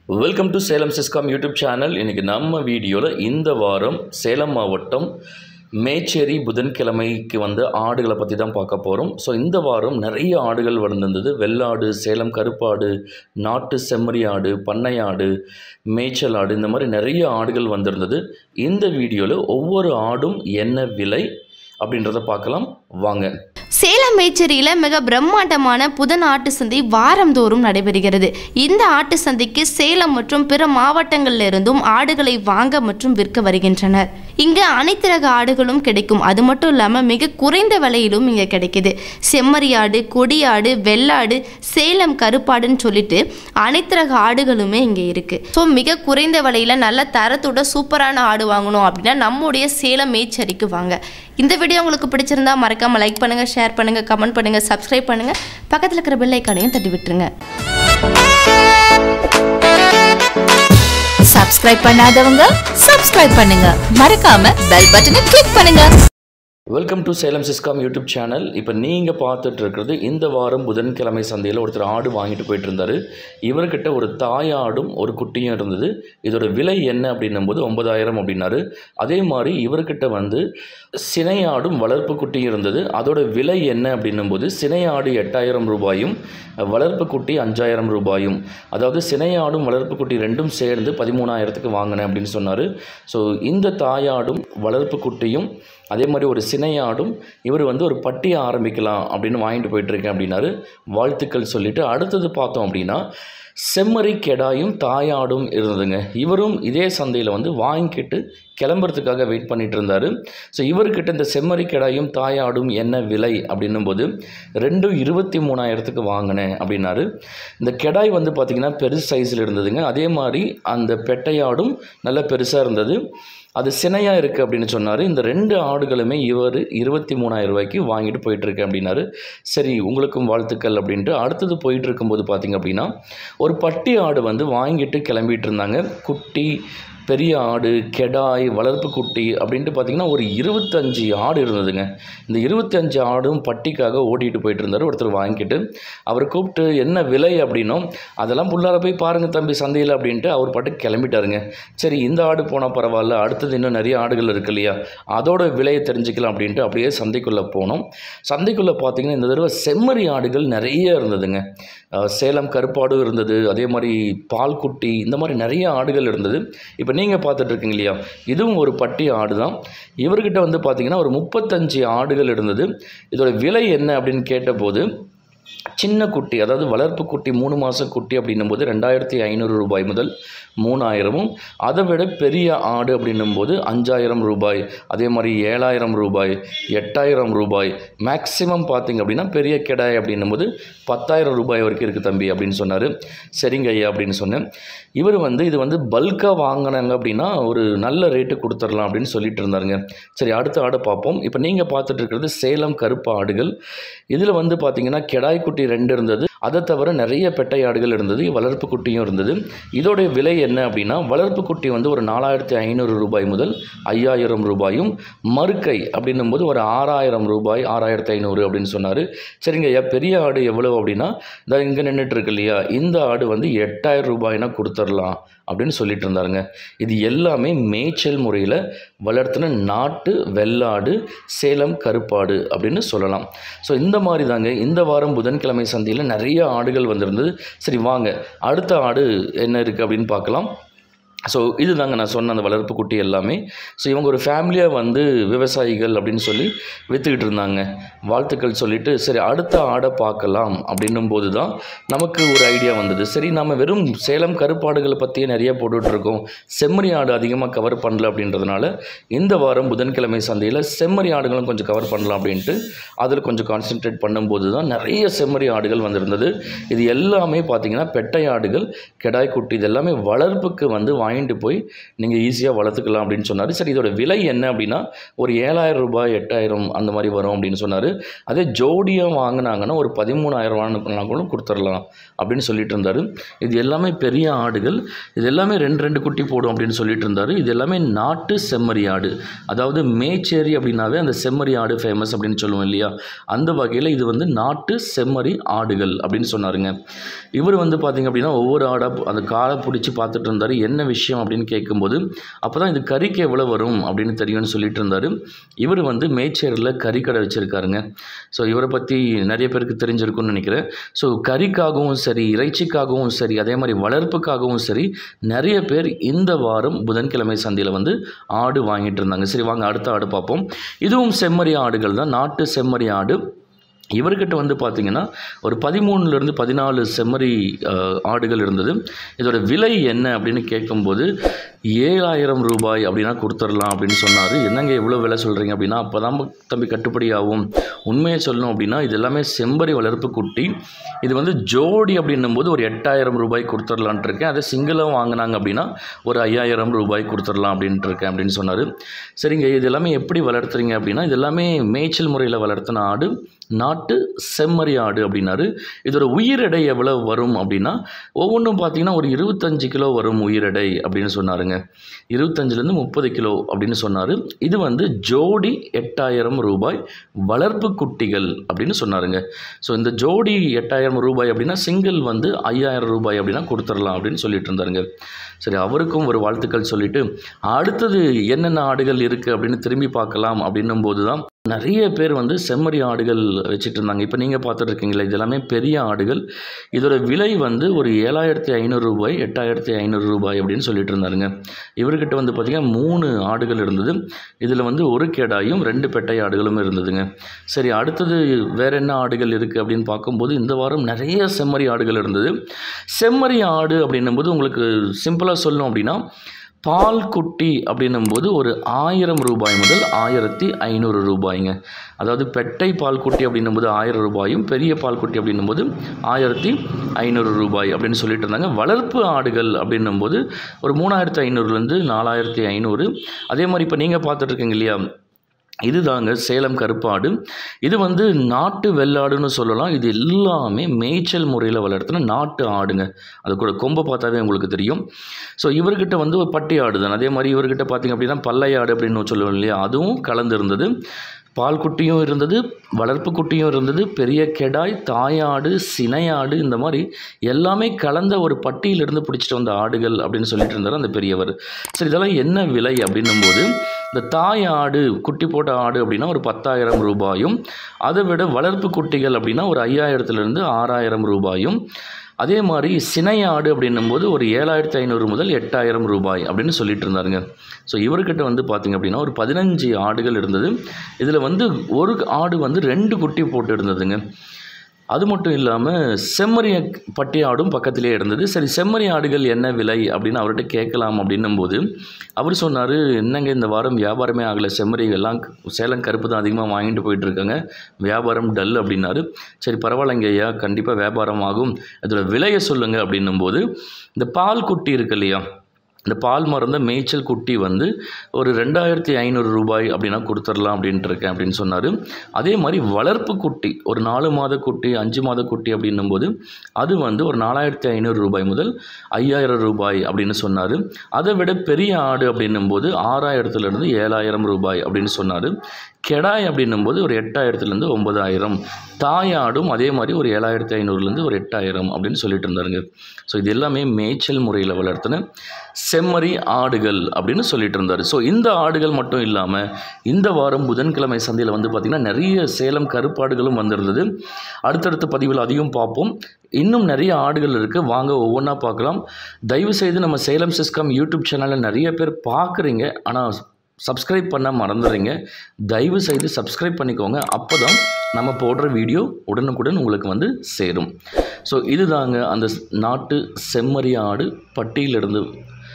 Welcome to Salem SISCOM YouTube Channel. இன்னைக்கு நம்ம வீடியோல இந்த வாரம் சேலம் மாவட்டம் மேச்சேரி புதன்கிழமைக்கு வந்து ஆடுகளை பற்றி தான் பார்க்க போகிறோம். ஸோ இந்த வாரம் நிறைய ஆடுகள் வந்திருந்தது. வெள்ளாடு, சேலம் கருப்பாடு, நாட்டு செம்மறி ஆடு, பண்ணை ஆடு, மேய்ச்சல் ஆடு, இந்த மாதிரி நிறைய ஆடுகள் வந்திருந்தது. இந்த வீடியோவில் ஒவ்வொரு ஆடும் என்ன விலை அப்படின்றத பார்க்கலாம் வாங்க. சேலம் மேச்சேரியில் மிக பிரம்மாண்டமான புதன் ஆட்டு சந்தை வாரந்தோறும் நடைபெறுகிறது. இந்த ஆட்டு சந்தைக்கு சேலம் மற்றும் பிற மாவட்டங்களில் இருந்தும் ஆடுகளை வாங்க மற்றும் விற்க வருகின்றனர். இங்கே அனைத்து ரக ஆடுகளும் கிடைக்கும். அது மட்டும் இல்லாமல் மிக குறைந்த விலையிலும் இங்கே கிடைக்குது. செம்மறி ஆடு, கொடியாடு, வெள்ளாடு, சேலம் கருப்பாடுன்னு சொல்லிட்டு அனைத்து ரக ஆடுகளுமே இங்கே இருக்குது. ஸோ மிக குறைந்த விலையில் நல்ல தரத்தோட சூப்பரான ஆடு வாங்கணும் அப்படின்னா நம்முடைய சேலம் மேச்சேரிக்கு வாங்க. இந்த வீடியோ உங்களுக்கு பிடிச்சிருந்தா மறக்காமல் லைக் பண்ணுங்கள், ஷேர் பண்ணுங்கள், கமெண்ட் பண்ணுங்கள், சப்ஸ்கிரைப் பண்ணுங்கள், பக்கத்தில் இருக்கிற பெல் ஐகானையும் தட்டி விட்டுருங்க. சப்ஸ்கிரைப் பண்ணாதவங்க சப்ஸ்கிரைப் பண்ணுங்க, மறக்காம பெல் பட்டனை கிளிக் பண்ணுங்க. Welcome to Salem Syscom YouTube channel. இப்போ நீங்கள் பார்த்துட்டு இருக்கிறது இந்த வாரம் புதன்கிழமை சந்தையில் ஒருத்தர் ஆடு வாங்கிட்டு போயிட்டு இருந்தார். இவர்கிட்ட ஒரு தாயாடும் ஒரு குட்டியும் இருந்தது. இதோட விலை என்ன அப்படின்னும் போது 9,000 அப்படின்னாரு. அதே மாதிரி இவர்கிட்ட வந்து சினையாடும் வளர்ப்பு குட்டியும் இருந்தது. அதோட விலை என்ன அப்படின்னும் போது சினையாடு 8,000 ரூபாயும் வளர்ப்பு குட்டி 5,000 ரூபாயும். அதாவது சினையாடும் வளர்ப்பு குட்டி ரெண்டும் சேர்ந்து 13,000க்கு வாங்கினேன் அப்படின்னு சொன்னார். ஸோ இந்த தாயாடும் வளர்ப்பு குட்டியும் அதே மாதிரி ஒரு சினையாடும் இவர் வந்து ஒரு பட்டியை ஆரம்பிக்கலாம் அப்படின்னு வாங்கிட்டு போயிட்டுருக்கேன் அப்படின்னாரு. வாழ்த்துக்கள் சொல்லிவிட்டு அடுத்தது பார்த்தோம் அப்படின்னா செம்மறி கெடாயும் தாயாடும் இருந்ததுங்க. இவரும் இதே சந்தையில் வந்து வாங்கிக்கிட்டு கிளம்புறதுக்காக வெயிட் பண்ணிட்டு இருந்தார். ஸோ இவர்கிட்ட இந்த செம்மறி கெடாயும் தாயாடும் என்ன விலை அப்படின்னும் போது ரெண்டும் 23,000க்கு வாங்கினேன் அப்படின்னாரு. இந்த கெடாய் வந்து பார்த்திங்கன்னா பெருசு சைஸில் இருந்ததுங்க. அதே மாதிரி அந்த பெட்டையாடும் நல்ல பெருசாக இருந்தது. அது சினையாக இருக்குது அப்படின்னு சொன்னார். இந்த ரெண்டு ஆடுகளுமே இவர் 23,000 ரூபாய்க்கு வாங்கிட்டு போயிட்டுருக்கு அப்படின்னாரு. சரி, உங்களுக்கும் வாழ்த்துக்கள் அப்படின்ட்டு அடுத்தது போயிட்டு இருக்கும்போது பார்த்திங்க அப்படின்னா ஒரு பட்டி ஆடு வந்து வாங்கிட்டு கிளம்பிட்டு இருந்தாங்க. குட்டி, பெரிய ஆடு, கெடாய், வளர்ப்பு குட்டி அப்படின்ட்டு பார்த்திங்கன்னா ஒரு 25 ஆடு இருந்ததுங்க. இந்த 25 ஆடும் பட்டிக்காக ஓட்டிகிட்டு போயிட்டு இருந்தார் ஒருத்தர் வாங்கிட்டு. அவர் கூப்பிட்டு என்ன விலை அப்படின்னும் அதெல்லாம் புள்ளார போய் பாருங்கள் தம்பி சந்தையில் அப்படின்ட்டு அவர் பாட்டுக்கு கிளம்பிட்டாருங்க. சரி, இந்த ஆடு போனால் பரவாயில்ல, அடுத்தது இன்னும் நிறைய ஆடுகள் இருக்கு இல்லையா, அதோட விலையை தெரிஞ்சுக்கலாம் அப்படின்ட்டு அப்படியே சந்தைக்குள்ளே போனோம். சந்தைக்குள்ளே பார்த்திங்கன்னா இந்த தடவை செம்மறி ஆடுகள் நிறைய இருந்ததுங்க. சேலம் கருப்பாடும் இருந்தது, அதே மாதிரி பால்குட்டி, இந்த மாதிரி நிறைய ஆடுகள் இருந்தது. இப்போ நீங்கள் பார்த்துட்டு இருக்கீங்க இல்லையா, இதுவும் ஒரு பட்டி ஆடு தான். இவர்கிட்ட வந்து பார்த்திங்கன்னா ஒரு 35 ஆடுகள் இருந்தது. இதோட விலை என்ன அப்படின்னு கேட்டபோது சின்ன குட்டி, அதாவது வளர்ப்பு குட்டி 3 மாத குட்டி அப்படின்னும் போது 2,500 ரூபாய் முதல் 3,000, அதை விட பெரிய ஆடு அப்படின்னும் போது 5,000 ரூபாய், அதே மாதிரி 7,000 ரூபாய், 8,000 ரூபாய், மேக்ஸிமம் பார்த்திங்க அப்படின்னா பெரிய கெடாய் அப்படின்னும் போது 10,000 ரூபாய் வரைக்கும் இருக்குது தம்பி அப்படின்னு சொன்னார். சரிங்க ஐயா அப்படின்னு சொன்னேன். இவர் வந்து இது வந்து பல்காக வாங்கினாங்க அப்படின்னா ஒரு நல்ல ரேட்டு கொடுத்துடலாம் அப்படின்னு சொல்லிட்டு இருந்தாருங்க. சரி, அடுத்த ஆடை பார்ப்போம். இப்போ நீங்கள் பார்த்துட்டு இருக்கிறது சேலம் கருப்பு ஆடுகள். இதில் வந்து பார்த்திங்கன்னா கெடாய் குட்டி 2 இருந்தது. அதை தவிர நிறைய பெட்டை ஆடுகள் இருந்தது, வளர்ப்பு குட்டியும் இருந்தது. இதோடைய விலை என்ன அப்படின்னா வளர்ப்பு குட்டி வந்து ஒரு 4,500 ரூபாய் முதல் 5,000 ரூபாயும், மறுக்கை அப்படின்னும் போது ஒரு 6,000 ரூபாய், 6,500 அப்படின்னு சொன்னார். சரிங்க ஐயா, பெரிய ஆடு எவ்வளோ அப்படின்னா இந்த இங்கே நின்றுட்டு இருக்கு இல்லையா, இந்த ஆடு வந்து 8,000 ரூபாய்னா கொடுத்துடலாம் அப்படின்னு சொல்லிட்டு இருந்தாருங்க. இது எல்லாமே மேய்ச்சல் முறையில் வளர்த்துன நாட்டு வெள்ளாடு, சேலம் கருப்பாடு அப்படின்னு சொல்லலாம். ஸோ இந்த மாதிரி தாங்க இந்த வாரம் புதன்கிழமை சந்தையில் நிறைய ஆடுகள் வந்திருந்தது. சரி வாங்க, அடுத்த ஆடு என்ன இருக்குது அப்படின்னு பார்க்கலாம். ஸோ இது தாங்க நான் சொன்ன அந்த வளர்ப்பு குட்டி எல்லாமே. ஸோ இவங்க ஒரு ஃபேமிலியாக வந்து விவசாயிகள் அப்படின்னு சொல்லி விற்றுக்கிட்டு இருந்தாங்க. வாழ்த்துக்கள் சொல்லிவிட்டு சரி அடுத்த ஆடை பார்க்கலாம் அப்படின்னும் போது தான் நமக்கு ஒரு ஐடியா வந்தது. சரி, நம்ம வெறும் சேலம் கருப்பாடுகளை பற்றியே நிறைய போட்டுட்ருக்கோம், செம்மறி ஆடு அதிகமாக கவர் பண்ணல அப்படின்றதுனால இந்த வாரம் புதன்கிழமை சந்தையில் செம்மறி ஆடுகளும் கொஞ்சம் கவர் பண்ணலாம் அப்படின்ட்டு அதில் கொஞ்சம் கான்சென்ட்ரேட் பண்ணும்போது தான் நிறைய செம்மறி ஆடுகள் வந்திருந்தது. இது எல்லாமே பார்த்திங்கன்னா பெட்டை ஆடுகள், கெடாய் குட்டி, இது எல்லாமே வளர்ப்புக்கு வந்து வாங்கிட்டு போய் நீங்கள் ஈஸியாக வளர்த்துக்கலாம் அப்படின்னு சொன்னார். சரி, இதோட விலை என்ன அப்படின்னா ஒரு 7,000 ரூபாய் 8,000 அந்த மாதிரி வரும் அப்படின்னு சொன்னார். அதே ஜோடியாக வாங்கினாங்கன்னா ஒரு 13,000 கூட கொடுத்துடலாம் அப்படின்னு சொல்லிட்டு இருந்தார். இது எல்லாமே பெரிய ஆடுகள், இது எல்லாமே 2 குட்டி போடும் அப்படின்னு சொல்லிட்டு இருந்தார். இது எல்லாமே நாட்டு செம்மறி ஆடு, அதாவது மேச்சேரி அப்படின்னாவே அந்த செம்மறி ஆடு ஃபேமஸ் அப்படின்னு சொல்லுவோம் இல்லையா, அந்த வகையில் இது வந்து நாட்டு செம்மறி ஆடுகள் அப்படின்னு சொன்னாருங்க. இவர் வந்து பார்த்திங்க அப்படின்னா ஒவ்வொரு ஆடாக அந்த காலை பிடிச்சி பார்த்துட்டு இருந்தார். என்ன விஷயம் அப்படின்னு கேட்கும்போது அப்போ தான் இது கறிக்கு எவ்வளோ வரும் அப்படின்னு தெரியும்னு சொல்லிட்டு இருந்தார். இவர் வந்து மேச்சேரியில் கறிக்கடை வச்சுருக்காருங்க. ஸோ இவரை பற்றி நிறைய பேருக்கு தெரிஞ்சிருக்கும்னு நினைக்கிறேன். ஸோ கறிக்காகவும் சரி, இறைச்சிக்காகவும் சரி, அதே மாதிரி வளர்ப்புக்காகவும் சரி, நிறைய பேர் இந்த வாரம் புதன்கிழமை சந்தையில் வந்து ஆடு வாங்கிட்டு இருந்தாங்க. சரி, வாங்க அடுத்த ஆடு பார்ப்போம். இதுவும் செம்மறி ஆடுகள் தான், நாட்டு செம்மறி ஆடு. இவர்கிட்ட வந்து பார்த்திங்கன்னா ஒரு 13லேருந்து 14 செம்மறி ஆடுகள் இருந்தது. இதோட விலை என்ன அப்படின்னு கேட்கும்போது 7,000 ரூபாய் அப்படின்னா கொடுத்துடலாம் அப்படின்னு சொன்னார். என்னங்க எவ்வளோ விலை சொல்கிறீங்க அப்படின்னா, அப்போ தான் தம்பி கட்டுப்படி ஆகும். உண்மையை சொல்லணும் அப்படின்னா இது எல்லாமே செம்மறி வளர்ப்பு குட்டி. இது வந்து ஜோடி அப்படின்னும் போது ஒரு 8,000 ரூபாய் கொடுத்துடலான்ட்டு இருக்கேன். அதை சிங்கிளாக வாங்கினாங்க அப்படின்னா ஒரு 5,000 ரூபாய் கொடுத்துடலாம் அப்படின்ட்டு இருக்கேன் அப்படின்னு சொன்னார். சரிங்க, இது எல்லாமே எப்படி வளர்த்துறீங்க அப்படின்னா, இது எல்லாமே மேய்ச்சல் முறையில் வளர்த்தின ஆடு, நாட்டு செம்மறி ஆடு அப்படின்னாரு. இதோட உயிரெடை எவ்வளோ வரும் அப்படின்னா ஒவ்வொன்றும் பார்த்திங்கன்னா ஒரு 25 கிலோ வரும் உயிரெடை அப்படின்னு சொன்னாருங்க. 25லேருந்து 30 கிலோ அப்படின்னு சொன்னார். இது வந்து ஜோடி 8,000 ரூபாய் வளர்ப்பு குட்டிகள் அப்படின்னு சொன்னாருங்க. ஸோ இந்த ஜோடி 8,000 ரூபாய் அப்படின்னா சிங்கிள் வந்து 5,000 ரூபாய் அப்படின்னா கொடுத்துடலாம் அப்படின்னு சொல்லிட்டு இருந்தாருங்க. சரி, அவருக்கும் ஒரு வாழ்த்துக்கள் சொல்லிவிட்டு அடுத்தது என்னென்ன ஆடுகள் இருக்குது அப்படின்னு திரும்பி பார்க்கலாம் அப்படின்னும் போது தான் நிறைய பேர் வந்து செம்மறி ஆடுகள் வச்சுட்டு இருந்தாங்க. இப்போ நீங்கள் பார்த்துட்டு இருக்கீங்களா, இது எல்லாமே பெரிய ஆடுகள். இதோட விலை வந்து ஒரு 7,500 ரூபாய் 8,500 ரூபாய் அப்படின்னு சொல்லிட்டு இருந்தாருங்க. இவர்கிட்ட வந்து பார்த்திங்கன்னா 3 ஆடுகள் இருந்தது. இதில் வந்து ஒரு கெடாயும் 2 பெட்டை ஆடுகளும் இருந்ததுங்க. சரி, அடுத்தது வேறு என்ன ஆடுகள் இருக்குது அப்படின்னு பார்க்கும்போது இந்த வாரம் நிறைய செம்மறி ஆடுகள் இருந்தது. செம்மறி ஆடு அப்படின்னும்போது உங்களுக்கு சிம்பிளாக சொல்லணும் அப்படின்னா பால் குட்டி அப்படின்னும்போது ஒரு 1,000 ரூபாய் முதல் 1,500 ரூபாய்ங்க. அதாவது பெட்டை பால் குட்டி அப்படின்னும்போது 1,000 ரூபாயும், பெரிய பால் குட்டி அப்படின்னும்போது 1,500 ரூபாய் அப்படின்னு சொல்லிட்டு இருந்தாங்க. வளர்ப்பு ஆடுகள் அப்படின்னும்போது ஒரு 3,500லேருந்து 4,500. அதே மாதிரி இப்போ நீங்கள் பார்த்துட்டு இருக்கீங்க இல்லையா, இதுதாங்க சேலம் கருப்பாடு. இது வந்து நாட்டு வெள்ளாடுன்னு சொல்லலாம். இது எல்லாமே மேய்ச்சல் முறையில் வளர்த்துன நாட்டு ஆடுங்க. அது கூட கொம்பை பார்த்தாவே உங்களுக்கு தெரியும். ஸோ இவர்கிட்ட வந்து ஒரு பட்டி ஆடு தான். அதே மாதிரி இவர்கிட்ட பார்த்திங்க அப்படின்னா பல்லையாடு அப்படின்னு சொல்லுவோம் இல்லையா, அதுவும் கலந்து இருந்தது. பால் குட்டியும் இருந்தது, வளர்ப்பு குட்டியும் இருந்தது, பெரிய கெடாய், தாயாடு, சினையாடு, இந்த மாதிரி எல்லாமே கலந்த ஒரு பட்டியிலிருந்து பிடிச்சிட்டு வந்த ஆடுகள் அப்படின்னு சொல்லிட்டு இருந்தார் அந்த பெரியவர். சரி, இதெல்லாம் என்ன விலை அப்படின்னும்போது இந்த தாயாடு குட்டி போட்ட ஆடு அப்படின்னா ஒரு 10,000 ரூபாயும், அதை விட வளர்ப்பு குட்டிகள் அப்படின்னா ஒரு 5,000லேருந்து 6,000 ரூபாயும், அதே மாதிரி சினையாடு அப்படின்னும்போது ஒரு 7,500 முதல் 8,000 ரூபாய் அப்படின்னு சொல்லிட்டு இருந்தாருங்க. ஸோ இவர்கிட்ட வந்து பார்த்திங்க அப்படின்னா ஒரு 15 ஆடுகள் இருந்தது. இதில் வந்து ஒரு ஆடு வந்து 2 குட்டி போட்டு இருந்ததுங்க. அது மட்டும் இல்லாமல் செம்மறி பட்டி ஆடும் பக்கத்திலே இருந்தது. சரி, செம்மறி ஆடுகள் என்ன விலை அப்படின்னு அவர்கிட்ட கேட்கலாம் அப்படின்னும்போது அவர் சொன்னார், என்னங்க இந்த வாரம் வியாபாரமே ஆகலை, செம்மறிகள்லாம் சேலம் கருப்பு தான் அதிகமாக வாங்கிட்டு போயிட்டுருக்காங்க, வியாபாரம் டல் அப்படின்னாரு. சரி, பரவாயில்லைங்க ஐயா, கண்டிப்பாக வியாபாரம் ஆகும், அதோட விலையை சொல்லுங்கள் அப்படின்னும்போது இந்த பால் குட்டி இருக்கு இல்லையா, இந்த பால் மறந்த மேய்ச்சல் குட்டி வந்து ஒரு 2,500 ரூபாய் அப்படின்னா கொடுத்துடலாம் அப்படின்ட்டு இருக்கேன் அப்படின்னு சொன்னார். அதே மாதிரி வளர்ப்பு குட்டி ஒரு 4 மாத குட்டி 5 மாத குட்டி அப்படின்னும்போது அது வந்து ஒரு 4,500 ரூபாய் முதல் 5,000 ரூபாய் அப்படின்னு சொன்னார். அதை விட பெரிய ஆடு அப்படின்னும்போது 6,000லேருந்து 7,000 ரூபாய் அப்படின்னு சொன்னார். கெடாய் அப்படின்னும்போது ஒரு 8,000லேருந்து 9,000, தாயாடும் அதே மாதிரி ஒரு 7,500லேருந்து ஒரு 8,000 அப்படின்னு சொல்லிட்டு இருந்தாருங்க. ஸோ இது எல்லாமே மேய்ச்சல் முறையில் வளர்த்தின செம்மறி ஆடுகள் அப்படின்னு சொல்லிட்டு இருந்தார். ஸோ இந்த ஆடுகள் மட்டும் இல்லாமல் இந்த வாரம் புதன்கிழமை சந்தையில் வந்து பார்த்திங்கன்னா நிறைய சேலம் கருப்பாடுகளும் வந்திருந்தது. அடுத்தடுத்த பதிவில் அதையும் பார்ப்போம். இன்னும் நிறைய ஆடுகள் இருக்குது, வாங்க ஒவ்வொன்றா பார்க்கலாம். தயவுசெய்து நம்ம சேலம் சிஸ்காம் யூடியூப் சேனலில் நிறைய பேர் பார்க்குறீங்க, ஆனால் சப்ஸ்கிரைப் பண்ண மறந்துடுறீங்க. தயவு செய்து சப்ஸ்கிரைப் பண்ணிக்கோங்க, அப்போ தான் நம்ம போடுற வீடியோ உடனுக்குடன் உங்களுக்கு வந்து சேரும். ஸோ இதுதாங்க அந்த நாட்டு செம்மறி ஆடு பட்டியிலிருந்து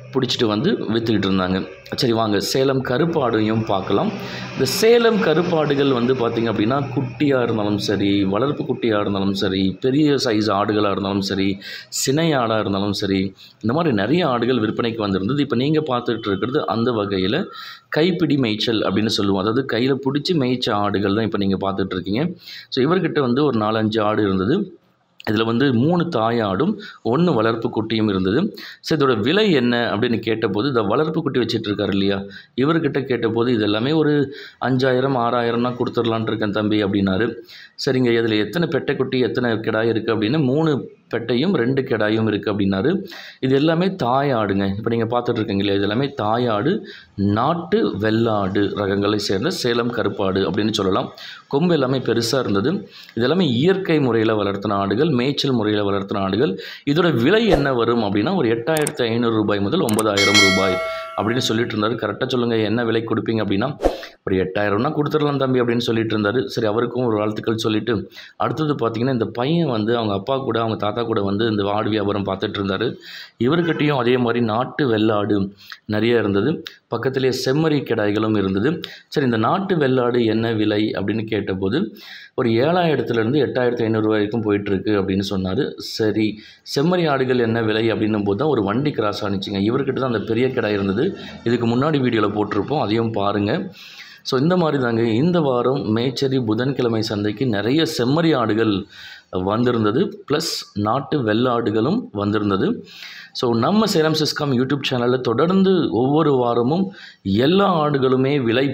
பிடிச்சிட்டு வந்து விற்றுக்கிட்டு இருந்தாங்க. சரி வாங்க சேலம் கருப்பாடையும் பார்க்கலாம். இந்த சேலம் கருப்பாடுகள் வந்து பார்த்திங்க அப்படின்னா குட்டியாக இருந்தாலும் சரி, வளர்ப்பு குட்டியாக இருந்தாலும் சரி, பெரிய சைஸ் ஆடுகளாக இருந்தாலும் சரி, சினை ஆடாக இருந்தாலும் சரி, இந்த மாதிரி நிறைய ஆடுகள் விற்பனைக்கு வந்திருந்தது. இப்போ நீங்கள் பார்த்துட்டு இருக்கிறது அந்த வகையில் கைப்பிடி மேய்ச்சல் அப்படின்னு சொல்லுவோம். அதாவது கையில் பிடிச்சி மேய்ச்ச ஆடுகள் தான் இப்போ நீங்கள் பார்த்துட்ருக்கீங்க. ஸோ இவர்கிட்ட வந்து ஒரு 4-5 ஆடு இருந்தது. இதில் வந்து 3 தாயாடும் 1 வளர்ப்பு குட்டியும் இருந்தது. ஸோ இதோட விலை என்ன அப்படின்னு கேட்டபோது, இந்த வளர்ப்பு குட்டி வச்சுட்டு இருக்காரு இல்லையா, இவர்கிட்ட கேட்டபோது இது எல்லாமே ஒரு 5000 6000 தான் கொடுத்துடலான் இருக்கேன் தம்பி அப்படின்னாரு. சரிங்க, இதில் எத்தனை பெட்டை குட்டி எத்தனை கிடாய் இருக்குது அப்படின்னு 3 பெட்டையும் 2 கிடாயும் இருக்குது அப்படின்னாரு. இது எல்லாமே தாயாடுங்க. இப்போ நீங்கள் பார்த்துட்ருக்கீங்க இல்லையா, இது எல்லாமே தாயாடு, நாட்டு வெள்ளாடு ரகங்களை சேர்ந்த சேலம் கருப்பாடு அப்படின்னு சொல்லலாம். கொம்பு எல்லாமே பெருசாக இருந்தது. இது எல்லாமே இயற்கை முறையில் வளர்த்தின ஆடுகள், மேய்ச்சல் முறையில் வளர்த்தின ஆடுகள். இதோட விலை என்ன வரும் அப்படின்னா ஒரு 8500 ரூபாய் முதல் 9000 ரூபாய் அப்படின்னு சொல்லிட்டு இருந்தார். கரெக்டாக சொல்லுங்கள், என்ன விலை கொடுப்பீங்க அப்படின்னா ஒரு 8000னா கொடுத்துடலாம் தம்பி அப்படின்னு சொல்லிட்டு இருந்தார். சரி, அவருக்கும் ஒரு வாழ்த்துக்கள் சொல்லிவிட்டு அடுத்தது பார்த்திங்கன்னா இந்த பையன் வந்து அவங்க அப்பா கூட அவங்க தாத்தா கூட வந்து இந்த ஆடு வியாபாரம் பார்த்துட்டு இருந்தார். இவர்கிட்டையும் அதே மாதிரி நாட்டு வெள்ளாடு நிறைய இருந்தது. பக்கத்திலே செம்மறி கிடாய்களும் இருந்தது. சரி, இந்த நாட்டு வெள்ளாடு என்ன விலை அப்படின்னு கேட்டபோது ஒரு 7000லேருந்து 8500 வரைக்கும் போயிட்டுருக்கு அப்படின்னு சொன்னார். சரி, செம்மறி ஆடுகள் என்ன விலை அப்படின்னும் போது தான் ஒரு வண்டி கிராஸ் ஆனிச்சிங்க. இவர்கிட்ட தான் அந்த பெரிய கிடாய் இருந்தது. இதுக்கு முன்னாடி வீடியோவில் போட்டிருப்போம், அதையும் பாருங்கள். ஸோ இந்த மாதிரி தாங்க இந்த வாரம் மேச்சேரி புதன்கிழமை சந்தைக்கு நிறைய செம்மறி ஆடுகள் வந்திருந்தது, ப்ளஸ் நாட்டு வெள்ளாடுகளும் வந்திருந்தது. ஸோ நம்ம சேலம் சிஸ்காம் யூடியூப் சேனலில் தொடர்ந்து ஒவ்வொரு வாரமும் எல்லா ஆடுகளுமே விலை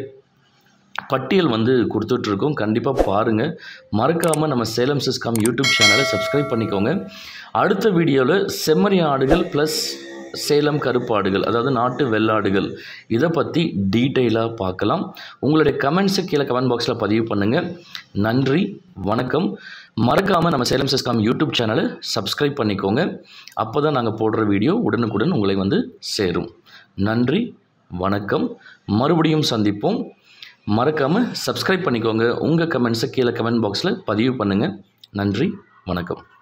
பட்டியல் வந்து கொடுத்துட்ருக்கோம். கண்டிப்பாக பாருங்கள். மறக்காமல் நம்ம சேலம் சிஸ்காம் யூடியூப் சேனலை சப்ஸ்கிரைப் பண்ணிக்கோங்க. அடுத்த வீடியோவில் செம்மறி ஆடுகள் ப்ளஸ் சேலம் கருப்பாடுகள், அதாவது நாட்டு வெள்ளாடுகள், இதை பற்றி டீட்டெயிலாக பார்க்கலாம். உங்களுடைய கமெண்ட்ஸை கீழே கமெண்ட் பாக்ஸில் பதிவு பண்ணுங்கள். நன்றி, வணக்கம். மறக்காமல் நம்ம சேலம் சிஸ்காம் யூடியூப் சேனலை சப்ஸ்கிரைப் பண்ணிக்கோங்க. அப்போ தான் நாங்கள் போடுற வீடியோ உடனுக்குடன் உங்களை வந்து சேரும். நன்றி, வணக்கம். மறுபடியும் சந்திப்போம். மறக்காமல் சப்ஸ்கிரைப் பண்ணிக்கோங்க. உங்கள் கமெண்ட்ஸை கீழே கமெண்ட் பாக்ஸில் பதிவு பண்ணுங்கள். நன்றி, வணக்கம்.